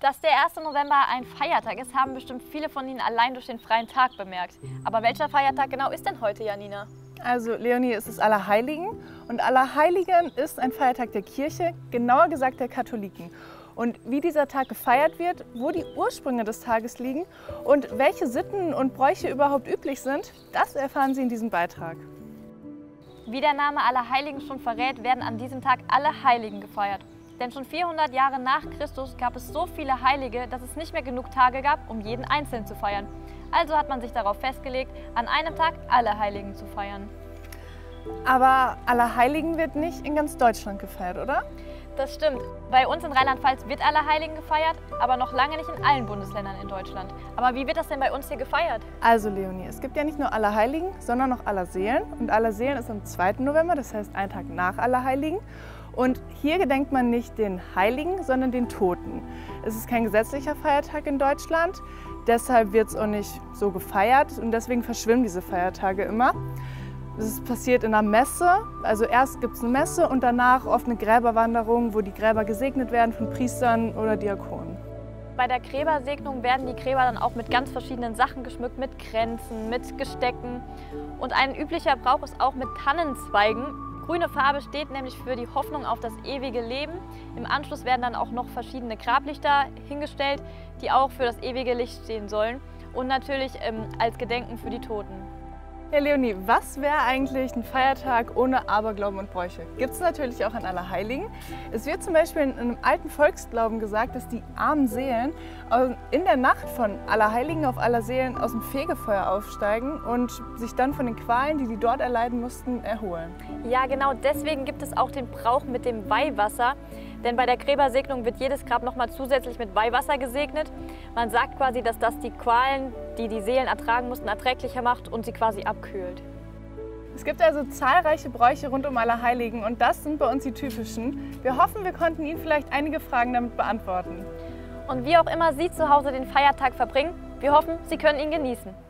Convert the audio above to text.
Dass der 1. November ein Feiertag ist, haben bestimmt viele von Ihnen allein durch den freien Tag bemerkt. Aber welcher Feiertag genau ist denn heute, Janina? Also Leonie, es ist Allerheiligen und Allerheiligen ist ein Feiertag der Kirche, genauer gesagt der Katholiken. Und wie dieser Tag gefeiert wird, wo die Ursprünge des Tages liegen und welche Sitten und Bräuche überhaupt üblich sind, das erfahren Sie in diesem Beitrag. Wie der Name Allerheiligen schon verrät, werden an diesem Tag alle Heiligen gefeiert. Denn schon 400 Jahre nach Christus gab es so viele Heilige, dass es nicht mehr genug Tage gab, um jeden einzeln zu feiern. Also hat man sich darauf festgelegt, an einem Tag alle Heiligen zu feiern. Aber Allerheiligen wird nicht in ganz Deutschland gefeiert, oder? Das stimmt. Bei uns in Rheinland-Pfalz wird Allerheiligen gefeiert, aber noch lange nicht in allen Bundesländern in Deutschland. Aber wie wird das denn bei uns hier gefeiert? Also Leonie, es gibt ja nicht nur Allerheiligen, sondern auch Allerseelen. Und Allerseelen ist am 2. November, das heißt einen Tag nach Allerheiligen. Und hier gedenkt man nicht den Heiligen, sondern den Toten. Es ist kein gesetzlicher Feiertag in Deutschland, deshalb wird es auch nicht so gefeiert und deswegen verschwimmen diese Feiertage immer. Es passiert in einer Messe, also erst gibt es eine Messe und danach oft eine Gräberwanderung, wo die Gräber gesegnet werden von Priestern oder Diakonen. Bei der Gräbersegnung werden die Gräber dann auch mit ganz verschiedenen Sachen geschmückt, mit Kränzen, mit Gestecken. Und ein üblicher Brauch ist auch mit Tannenzweigen. Grüne Farbe steht nämlich für die Hoffnung auf das ewige Leben. Im Anschluss werden dann auch noch verschiedene Grablichter hingestellt, die auch für das ewige Licht stehen sollen und natürlich als Gedenken für die Toten. Ja, Leonie, was wäre eigentlich ein Feiertag ohne Aberglauben und Bräuche? Gibt es natürlich auch an Allerheiligen. Es wird zum Beispiel in einem alten Volksglauben gesagt, dass die armen Seelen in der Nacht von Allerheiligen auf Allerseelen aus dem Fegefeuer aufsteigen und sich dann von den Qualen, die dort erleiden mussten, erholen. Ja, genau deswegen gibt es auch den Brauch mit dem Weihwasser. Denn bei der Gräbersegnung wird jedes Grab nochmal zusätzlich mit Weihwasser gesegnet. Man sagt quasi, dass das die Qualen, die die Seelen ertragen mussten, erträglicher macht und sie quasi abkühlt. Es gibt also zahlreiche Bräuche rund um Allerheiligen und das sind bei uns die typischen. Wir hoffen, wir konnten Ihnen vielleicht einige Fragen damit beantworten. Und wie auch immer Sie zu Hause den Feiertag verbringen, wir hoffen, Sie können ihn genießen.